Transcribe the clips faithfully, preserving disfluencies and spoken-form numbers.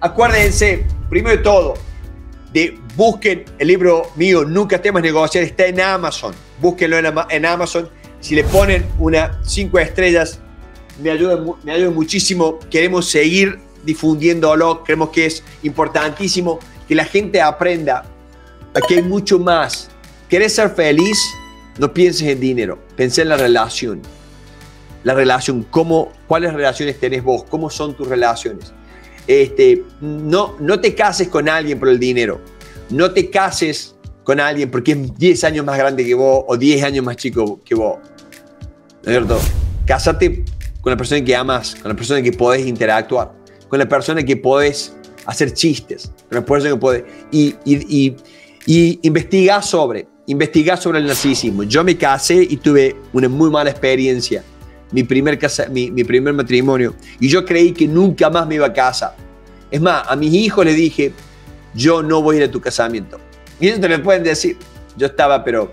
acuérdense, primero de todo, de busquen el libro mío, Nunca temas negociar, está en Amazon. Búsquenlo en, en Amazon. Si le ponen unas cinco estrellas, me ayuda, me ayuda muchísimo. Queremos seguir difundiéndolo. Creemos que es importantísimo que la gente aprenda que hay mucho más. ¿Querés ser feliz? No pienses en dinero. Pensé en la relación. La relación, cómo, ¿cuáles relaciones tenés vos? ¿Cómo son tus relaciones? Este, no, no te cases con alguien por el dinero. No te cases con alguien porque es diez años más grande que vos o diez años más chico que vos. ¿No es cierto? Cásate con la persona que amas, con la persona que podés interactuar, con la persona que podés hacer chistes, con la persona que podés... Y, y, y, y investiga sobre, investiga sobre el narcisismo. Yo me casé y tuve una muy mala experiencia. Mi primer, casa, mi, mi primer matrimonio. Y yo creí que nunca más me iba a casar. Es más, a mis hijos les dije, yo no voy a ir a tu casamiento. Y ellos te lo pueden decir. Yo estaba, pero...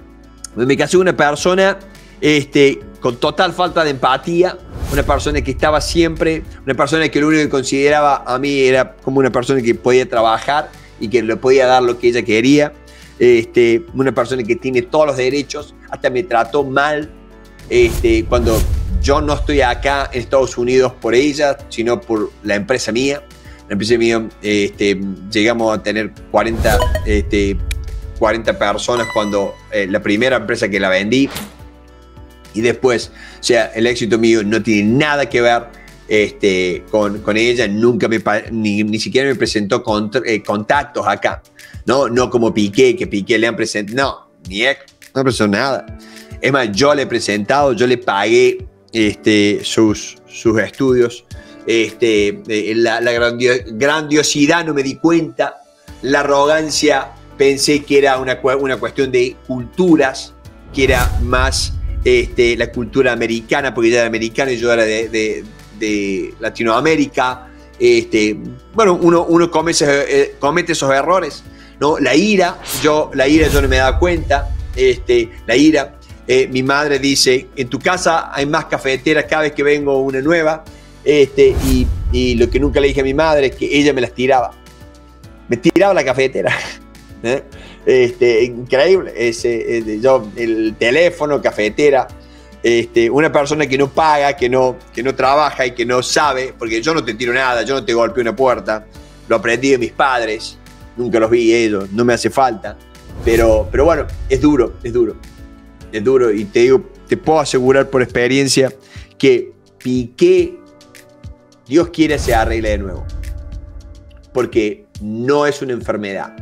Me casé con una persona este, con total falta de empatía. Una persona que estaba siempre... Una persona que lo único que consideraba a mí era como una persona que podía trabajar y que le podía dar lo que ella quería. Este, una persona que tiene todos los derechos. Hasta me trató mal. Este, cuando yo no estoy acá en Estados Unidos por ella, sino por la empresa mía. La empresa mía, este, llegamos a tener cuarenta, este, cuarenta personas cuando eh, la primera empresa que la vendí. Y después, o sea, el éxito mío no tiene nada que ver este, con, con ella. Nunca me, ni, ni siquiera me presentó cont eh, contactos acá. No, no como Piqué, que Piqué le han presentado. No, ni él, no presentó nada. Es más, yo le he presentado, yo le pagué este, sus, sus estudios. Este, la la grandio, grandiosidad no me di cuenta. La arrogancia pensé que era una, una cuestión de culturas, que era más este, la cultura americana, porque ella era americana y yo era de, de, de Latinoamérica. Este, bueno, uno, uno comete, comete esos errores, ¿no? La ira, yo, la ira yo no me daba cuenta. Este, la ira. Eh, mi madre dice, en tu casa hay más cafeteras cada vez que vengo una nueva. Este, y, y lo que nunca le dije a mi madre es que ella me las tiraba. Me tiraba la cafetera. ¿Eh? Este, increíble. Ese, ese, yo, el teléfono, cafetera. Este, una persona que no paga, que no, que no trabaja y que no sabe, porque yo no te tiro nada, yo no te golpeo una puerta. Lo aprendí de mis padres. Nunca los vi ellos, no me hace falta. Pero, pero bueno, es duro, es duro. Es duro y te digo, te puedo asegurar por experiencia que Piqué, Dios quiere se arregle de nuevo. Porque no es una enfermedad.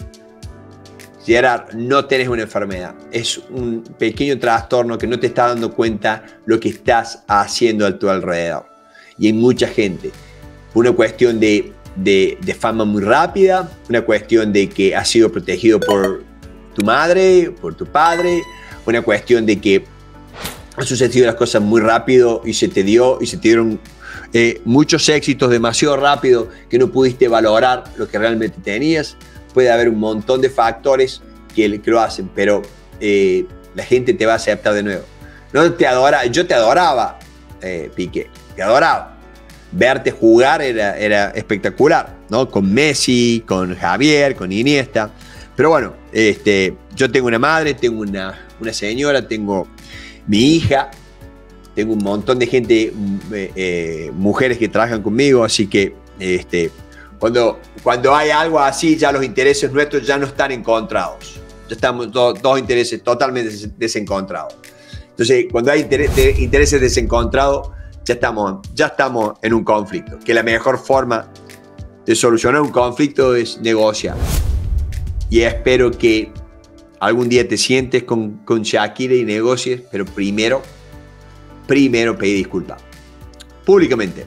Gerard, no tenés una enfermedad. Es un pequeño trastorno que no te está dando cuenta lo que estás haciendo a tu alrededor. Y hay mucha gente. Una cuestión de, de, de fama muy rápida, una cuestión de que has sido protegido por tu madre, por tu padre, una cuestión de que han sucedido las cosas muy rápido y se te dio y se te dieron eh, muchos éxitos demasiado rápido que no pudiste valorar lo que realmente tenías. Puede haber un montón de factores que, que lo hacen, pero eh, la gente te va a aceptar de nuevo. No te adora, yo te adoraba, eh, Piqué, te adoraba. Verte jugar era, era espectacular, ¿no? Con Messi, con Javier, con Iniesta. Pero bueno, este, yo tengo una madre, tengo una, una señora, tengo mi hija, tengo un montón de gente, eh, eh, mujeres que trabajan conmigo, así que este, cuando, cuando hay algo así, ya los intereses nuestros ya no están encontrados. Ya estamos dos, dos intereses totalmente desencontrados. Entonces, cuando hay interés, de, intereses desencontrados, ya estamos, ya estamos en un conflicto. Que la mejor forma de solucionar un conflicto es negociar. Y espero que algún día te sientes con, con Shakira y negocies, pero primero, primero pedí disculpas, públicamente.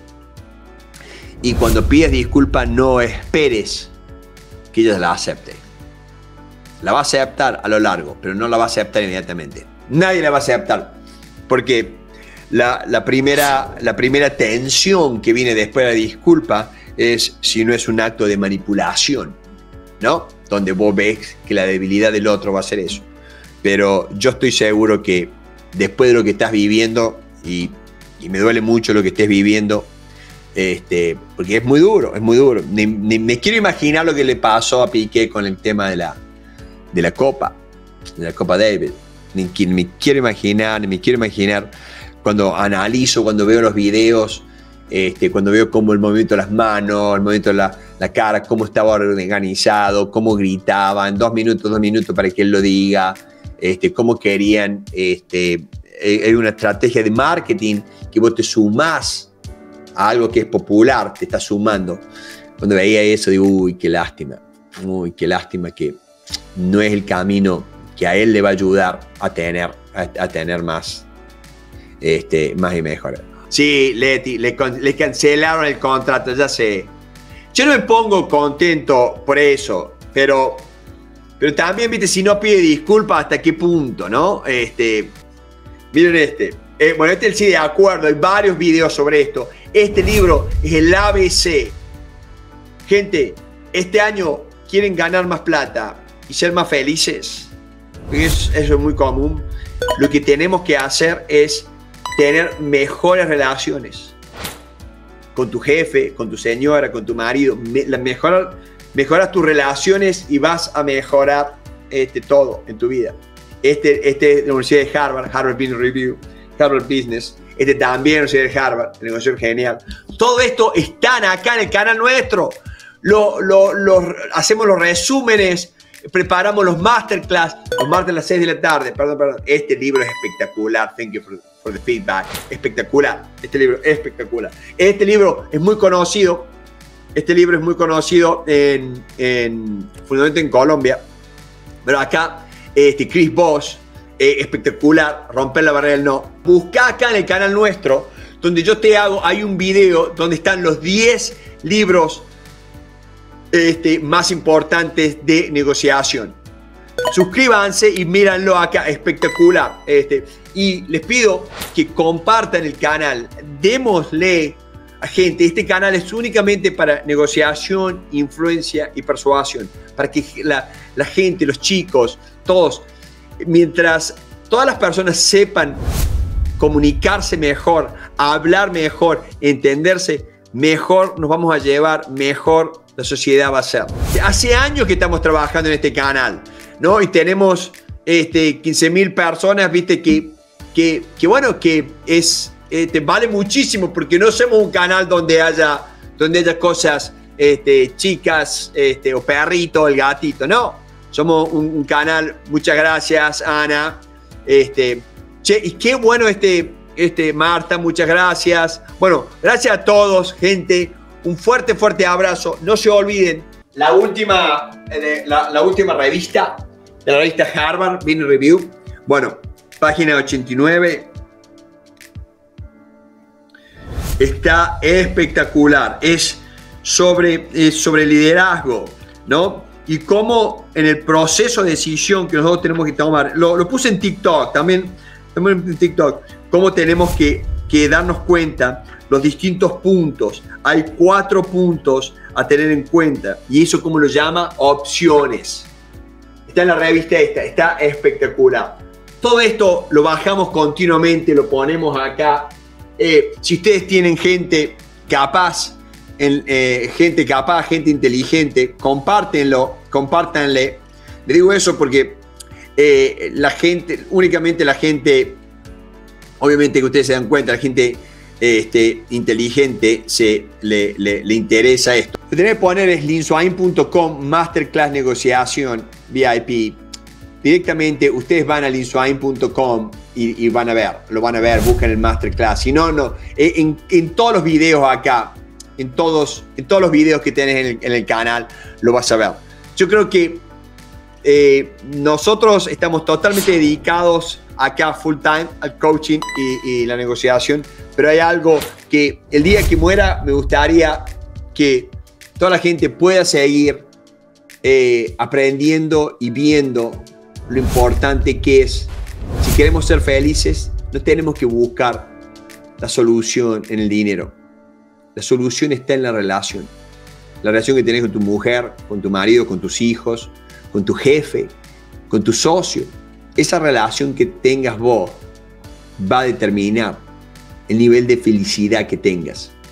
Y cuando pides disculpas, no esperes que ella la acepte. La va a aceptar a lo largo, pero no la va a aceptar inmediatamente. Nadie la va a aceptar, porque la, la, primera, la primera tensión que viene después de la disculpa es si no es un acto de manipulación, ¿no? Donde vos ves que la debilidad del otro va a ser eso. Pero yo estoy seguro que después de lo que estás viviendo, y, y me duele mucho lo que estés viviendo, Este, porque es muy duro, es muy duro. Ni, ni me quiero imaginar lo que le pasó a Piqué con el tema de la, de la Copa, de la Copa David. Ni, ni me quiero imaginar, ni me quiero imaginar cuando analizo, cuando veo los videos, este, cuando veo cómo el movimiento de las manos, el movimiento de la, la cara, cómo estaba organizado, cómo gritaban, dos minutos, dos minutos para que él lo diga, este, cómo querían, este, hay una estrategia de marketing que vos te sumás a algo que es popular, te está sumando. Cuando veía eso, digo, uy, qué lástima, uy, qué lástima que no es el camino que a él le va a ayudar a tener, a, a tener más, este, más y mejor. Sí, Leti, le, le cancelaron el contrato, ya sé. Yo no me pongo contento por eso, pero, pero también, viste, si no pide disculpas, ¿hasta qué punto, no? Este, miren este. Eh, bueno, este sí, de acuerdo, hay varios videos sobre esto. Este libro es el A B C. Gente, este año quieren ganar más plata y ser más felices. Eso, eso es muy común. Lo que tenemos que hacer es tener mejores relaciones con tu jefe, con tu señora, con tu marido. Me, la mejora, mejoras tus relaciones y vas a mejorar este, todo en tu vida. Este, este es de la Universidad de Harvard, Harvard Business Review, Harvard Business. Este también es la Universidad de Harvard, el negocio es genial. Todo esto están acá en el canal nuestro. Lo, lo, lo, hacemos los resúmenes, preparamos los masterclass, los martes a las seis de la tarde. Perdón, perdón. Este libro es espectacular. Thank you for, for the feedback. Espectacular. Este libro es espectacular. Este libro es muy conocido. Este libro es muy conocido en, en fundamentalmente en Colombia. Pero acá, este, Chris Voss, eh, espectacular. Romper la barrera del no. Busca acá en el canal nuestro, donde yo te hago, hay un video donde están los diez libros Este, más importantes de negociación. Suscríbanse y míranlo acá, espectacular. Este, y les pido que compartan el canal, démosle a gente, este canal es únicamente para negociación, influencia y persuasión, para que la, la gente, los chicos, todos, mientras todas las personas sepan comunicarse mejor, hablar mejor, entenderse mejor, nos vamos a llevar mejor. La sociedad va a ser. Hace años que estamos trabajando en este canal, ¿no? Y tenemos este, quince mil personas, ¿viste? Que, que, que bueno, que es, este, vale muchísimo porque no somos un canal donde haya, donde haya cosas este, chicas este, o perrito, el gatito, no. Somos un, un canal, muchas gracias, Ana. Este, che, y qué bueno este, este, Marta, muchas gracias. Bueno, gracias a todos, gente. Un fuerte, fuerte abrazo. No se olviden, la última, la, la última revista, de la revista Harvard Business Review. Bueno, página ochenta y nueve. Está espectacular. Es sobre, es sobre liderazgo, ¿no? Y cómo en el proceso de decisión que nosotros tenemos que tomar. Lo, lo puse en TikTok, también, también en TikTok. Cómo tenemos que, que darnos cuenta los distintos puntos. Hay cuatro puntos a tener en cuenta. Y eso, ¿cómo lo llama? Opciones. Está en la revista esta. Está espectacular. Todo esto lo bajamos continuamente, lo ponemos acá. Eh, si ustedes tienen gente capaz, en, eh, gente capaz, gente inteligente, compártenlo, compártanle. Le digo eso porque eh, la gente, únicamente la gente, obviamente que ustedes se dan cuenta, la gente Este, inteligente se le, le, le interesa esto. Lo que tienen que poner es linswain punto com Masterclass Negociación V I P. Directamente ustedes van a linswain punto com y, y van a ver, lo van a ver, buscan el Masterclass. Si no, no, en, en todos los videos acá, en todos, en todos los videos que tenés en el, en el canal, lo vas a ver. Yo creo que eh, nosotros estamos totalmente dedicados acá full time al coaching y, y la negociación, pero hay algo que el día que muera me gustaría que toda la gente pueda seguir eh, aprendiendo y viendo lo importante que es. Si queremos ser felices, no tenemos que buscar la solución en el dinero. La solución está en la relación. La relación que tenés con tu mujer, con tu marido, con tus hijos, con tu jefe, con tu socio. Esa relación que tengas vos va a determinar el nivel de felicidad que tengas.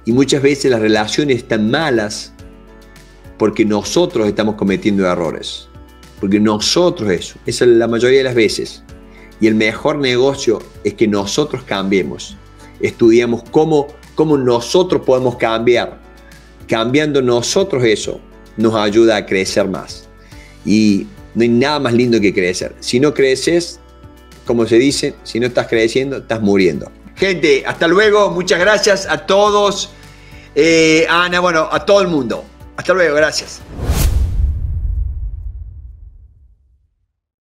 Y muchas veces las relaciones están malas porque nosotros estamos cometiendo errores. Porque nosotros eso, esa es la mayoría de las veces. Y el mejor negocio es que nosotros cambiemos. Estudiamos cómo, cómo nosotros podemos cambiar. Cambiando nosotros eso nos ayuda a crecer más. Y no hay nada más lindo que crecer. Si no creces, como se dice, si no estás creciendo, estás muriendo. Gente, hasta luego. Muchas gracias a todos. Eh, Ana, bueno, a todo el mundo. Hasta luego, gracias.